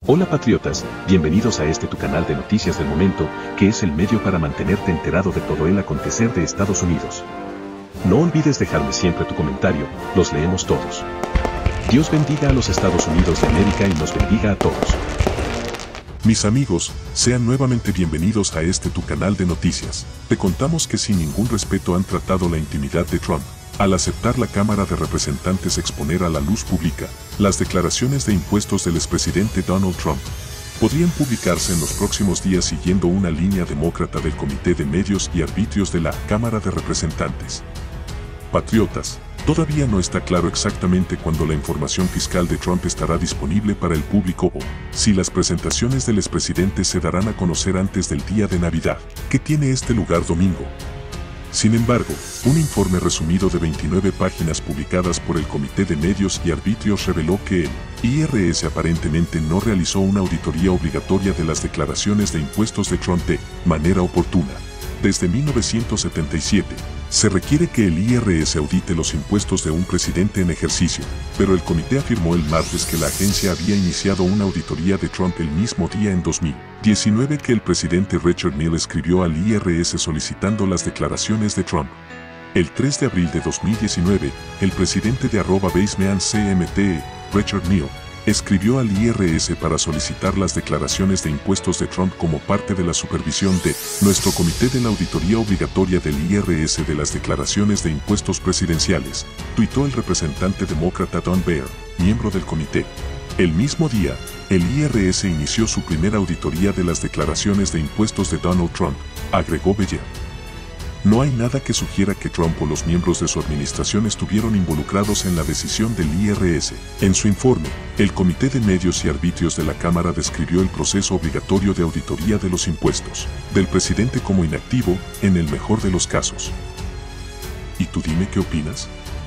Hola patriotas, bienvenidos a este tu canal de noticias del momento, que es el medio para mantenerte enterado de todo el acontecer de Estados Unidos. No olvides dejarme siempre tu comentario, los leemos todos. Dios bendiga a los Estados Unidos de América y nos bendiga a todos. Mis amigos, sean nuevamente bienvenidos a este tu canal de noticias. Te contamos que sin ningún respeto han tratado la intimidad de Trump, al aceptar la Cámara de Representantes exponer a la luz pública las declaraciones de impuestos del expresidente Donald Trump. Podrían publicarse en los próximos días siguiendo una línea demócrata del Comité de Medios y Arbitrios de la Cámara de Representantes. Patriotas, todavía no está claro exactamente cuándo la información fiscal de Trump estará disponible para el público o si las presentaciones del expresidente se darán a conocer antes del día de Navidad, que tiene este lugar domingo. Sin embargo, un informe resumido de 29 páginas publicadas por el Comité de Medios y Arbitrios reveló que el IRS aparentemente no realizó una auditoría obligatoria de las declaraciones de impuestos de Trump de manera oportuna. Desde 1977, se requiere que el IRS audite los impuestos de un presidente en ejercicio, pero el comité afirmó el martes que la agencia había iniciado una auditoría de Trump el mismo día en 2019 que el presidente Richard Neal escribió al IRS solicitando las declaraciones de Trump. El 3 de abril de 2019, el presidente de @baseman_CMT, Richard Neal, escribió al IRS para solicitar las declaraciones de impuestos de Trump como parte de la supervisión de nuestro comité de la auditoría obligatoria del IRS de las declaraciones de impuestos presidenciales, tuitó el representante demócrata Don Beyer, miembro del comité. El mismo día, el IRS inició su primera auditoría de las declaraciones de impuestos de Donald Trump, agregó Beyer. No hay nada que sugiera que Trump o los miembros de su administración estuvieron involucrados en la decisión del IRS. En su informe, el Comité de Medios y Arbitrios de la Cámara describió el proceso obligatorio de auditoría de los impuestos del presidente como inactivo, en el mejor de los casos. ¿Y tú dime qué opinas?